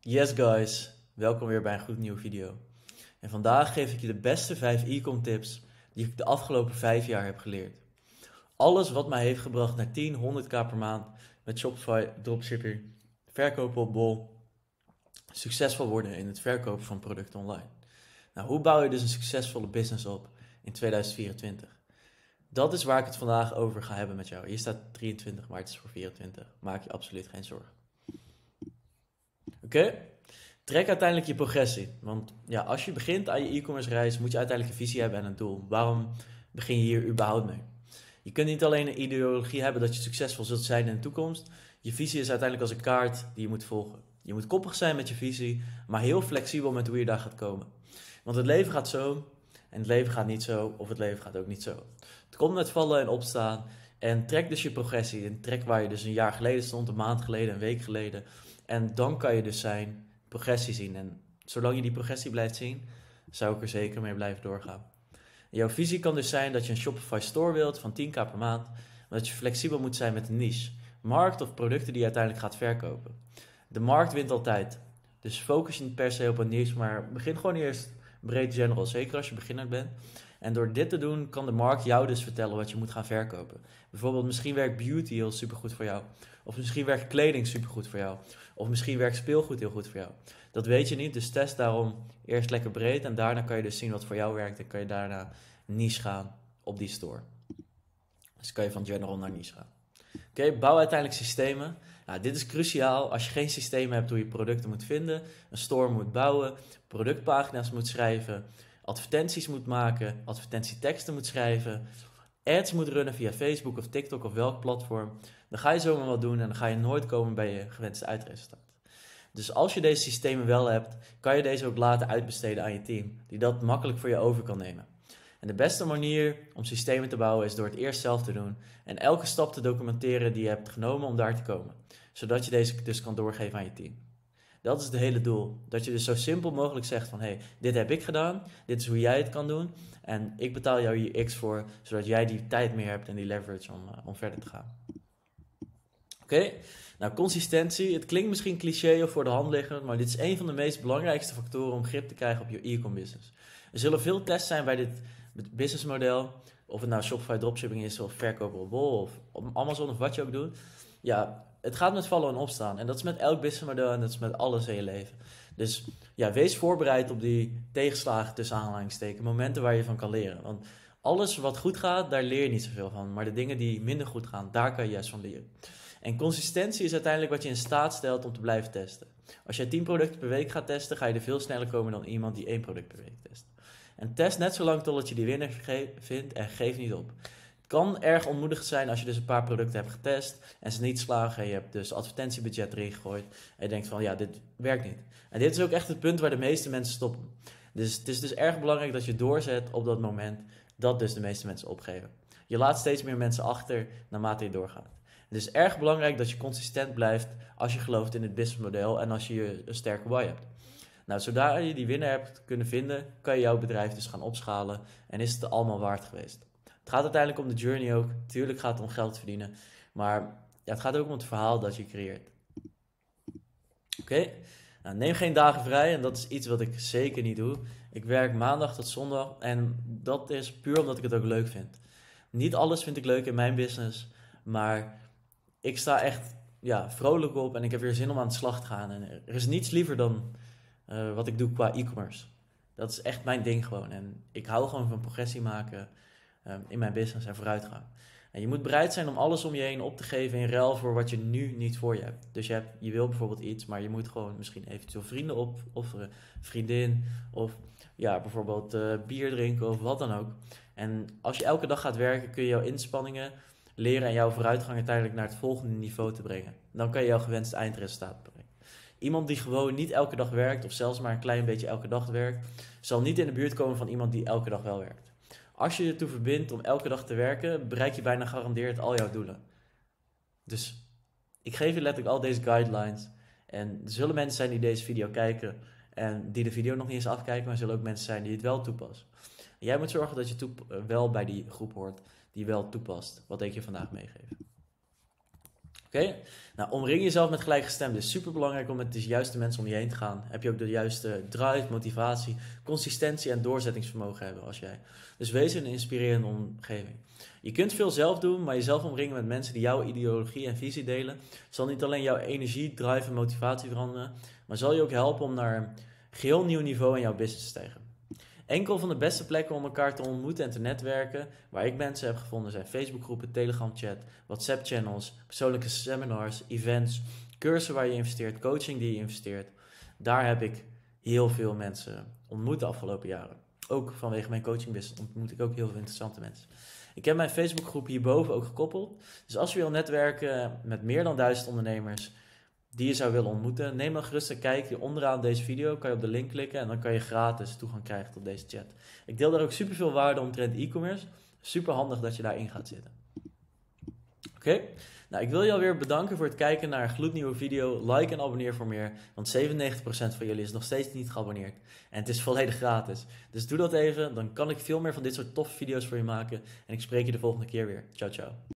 Yes guys, welkom weer bij een gloednieuwe video. En vandaag geef ik je de beste 5 e-com tips die ik de afgelopen 5 jaar heb geleerd. Alles wat mij heeft gebracht naar 10, 100k per maand met Shopify, dropshipping, verkopen op Bol, succesvol worden in het verkopen van producten online. Nou, hoe bouw je dus een succesvolle business op in 2024? Dat is waar ik het vandaag over ga hebben met jou. Hier staat 23, maar het is voor 24. Maak je absoluut geen zorgen. Oké? Trek uiteindelijk je progressie. Want ja, als je begint aan je e-commerce reis, moet je uiteindelijk een visie hebben en een doel. Waarom begin je hier überhaupt mee? Je kunt niet alleen een ideologie hebben dat je succesvol zult zijn in de toekomst. Je visie is uiteindelijk als een kaart die je moet volgen. Je moet koppig zijn met je visie, maar heel flexibel met hoe je daar gaat komen. Want het leven gaat zo en het leven gaat niet zo of het leven gaat ook niet zo. Het komt met vallen en opstaan en trek dus je progressie. En trek waar je dus een jaar geleden stond, een maand geleden, een week geleden. En dan kan je dus zijn progressie zien. En zolang je die progressie blijft zien, zou ik er zeker mee blijven doorgaan. Jouw visie kan dus zijn dat je een Shopify store wilt van 10k per maand, maar dat je flexibel moet zijn met een niche, markt of producten die je uiteindelijk gaat verkopen. De markt wint altijd. Dus focus je niet per se op een niche, maar begin gewoon eerst breed general, zeker als je beginner bent. En door dit te doen kan de markt jou dus vertellen wat je moet gaan verkopen. Bijvoorbeeld misschien werkt beauty heel supergoed voor jou. Of misschien werkt kleding supergoed voor jou. Of misschien werkt speelgoed heel goed voor jou. Dat weet je niet, dus test daarom eerst lekker breed. En daarna kan je dus zien wat voor jou werkt. En kan je daarna niche gaan op die store. Dus kan je van general naar niche gaan. Oké, bouw uiteindelijk systemen. Nou, dit is cruciaal als je geen systemen hebt hoe je producten moet vinden. Een store moet bouwen, productpagina's moet schrijven, advertenties moet maken, advertentieteksten moet schrijven, ads moet runnen via Facebook of TikTok of welk platform. Dan ga je zomaar wat doen en dan ga je nooit komen bij je gewenste uitresultaat. Dus als je deze systemen wel hebt, kan je deze ook laten uitbesteden aan je team, die dat makkelijk voor je over kan nemen. En de beste manier om systemen te bouwen is door het eerst zelf te doen en elke stap te documenteren die je hebt genomen om daar te komen, zodat je deze dus kan doorgeven aan je team. Dat is het hele doel. Dat je dus zo simpel mogelijk zegt van hey, dit heb ik gedaan, dit is hoe jij het kan doen en ik betaal jou hier X voor, zodat jij die tijd meer hebt en die leverage om verder te gaan. Oké? Nou, consistentie. Het klinkt misschien cliché of voor de hand liggend, maar dit is een van de meest belangrijkste factoren om grip te krijgen op je e-com business. Er zullen veel tests zijn bij dit businessmodel, of het nou Shopify dropshipping is, of verkopen op Bol, of op Amazon, of wat je ook doet. Ja, het gaat met vallen en opstaan. En dat is met elk businessmodel en dat is met alles in je leven. Dus ja, wees voorbereid op die tegenslagen tussen aanhalingstekens, momenten waar je van kan leren. Want alles wat goed gaat, daar leer je niet zoveel van. Maar de dingen die minder goed gaan, daar kan je juist van leren. En consistentie is uiteindelijk wat je in staat stelt om te blijven testen. Als jij 10 producten per week gaat testen, ga je er veel sneller komen dan iemand die 1 product per week test. En test net zo lang totdat je die winnaar vindt en geef niet op. Het kan erg ontmoedigend zijn als je dus een paar producten hebt getest en ze niet slagen en je hebt dus advertentiebudget erin gegooid en je denkt van ja, dit werkt niet. En dit is ook echt het punt waar de meeste mensen stoppen. Dus het is dus erg belangrijk dat je doorzet op dat moment dat dus de meeste mensen opgeven. Je laat steeds meer mensen achter naarmate je doorgaat. Het is erg belangrijk dat je consistent blijft als je gelooft in het businessmodel en als je een sterke why hebt. Nou, zodra je die winnaar hebt kunnen vinden, kan je jouw bedrijf dus gaan opschalen en is het allemaal waard geweest. Het gaat uiteindelijk om de journey ook. Tuurlijk gaat het om geld verdienen, maar ja, het gaat ook om het verhaal dat je creëert. Oké? Nou, neem geen dagen vrij en dat is iets wat ik zeker niet doe. Ik werk maandag tot zondag en dat is puur omdat ik het ook leuk vind. Niet alles vind ik leuk in mijn business, maar ik sta echt vrolijk op en ik heb weer zin om aan de slag te gaan. En er is niets liever dan wat ik doe qua e-commerce. Dat is echt mijn ding gewoon. En ik hou gewoon van progressie maken in mijn business en vooruitgaan. En je moet bereid zijn om alles om je heen op te geven in ruil voor wat je nu niet voor je hebt. Dus je wil bijvoorbeeld iets, maar je moet gewoon misschien eventueel vrienden opofferen, vriendin of ja, bijvoorbeeld bier drinken of wat dan ook. En als je elke dag gaat werken, kun je jouw inspanningen leren en jouw vooruitgang uiteindelijk naar het volgende niveau te brengen. Dan kan je jouw gewenste eindresultaat brengen. Iemand die gewoon niet elke dag werkt, of zelfs maar een klein beetje elke dag werkt, zal niet in de buurt komen van iemand die elke dag wel werkt. Als je je ertoe verbindt om elke dag te werken, bereik je bijna gegarandeerd al jouw doelen. Dus ik geef je letterlijk al deze guidelines. En er zullen mensen zijn die deze video kijken en die de video nog niet eens afkijken, maar er zullen ook mensen zijn die het wel toepassen. En jij moet zorgen dat je wel bij die groep hoort die wel toepast wat ik je vandaag meegeef. Oké? Nou, omring jezelf met gelijkgestemden. Het is super belangrijk om met de juiste mensen om je heen te gaan. Heb je ook de juiste drive, motivatie, consistentie en doorzettingsvermogen hebben als jij. Dus wees een inspirerende omgeving. Je kunt veel zelf doen, maar jezelf omringen met mensen die jouw ideologie en visie delen, zal niet alleen jouw energie, drive en motivatie veranderen, maar zal je ook helpen om naar een geheel nieuw niveau in jouw business te stijgen. Enkel van de beste plekken om elkaar te ontmoeten en te netwerken, waar ik mensen heb gevonden, zijn Facebookgroepen, Telegram chat, WhatsApp channels, persoonlijke seminars, events, cursussen waar je investeert, coaching die je investeert. Daar heb ik heel veel mensen ontmoet de afgelopen jaren. Ook vanwege mijn coaching business ontmoet ik ook heel veel interessante mensen. Ik heb mijn Facebookgroep hierboven ook gekoppeld. Dus als je wil netwerken met meer dan 1000 ondernemers die je zou willen ontmoeten, neem dan gerust een kijkje. Onderaan deze video kan je op de link klikken en dan kan je gratis toegang krijgen tot deze chat. Ik deel daar ook super veel waarde omtrent e-commerce. Super handig dat je daarin gaat zitten. Oké? Nou, ik wil je alweer bedanken voor het kijken naar een gloednieuwe video. Like en abonneer voor meer, want 97% van jullie is nog steeds niet geabonneerd. En het is volledig gratis. Dus doe dat even, dan kan ik veel meer van dit soort toffe video's voor je maken. En ik spreek je de volgende keer weer. Ciao, ciao.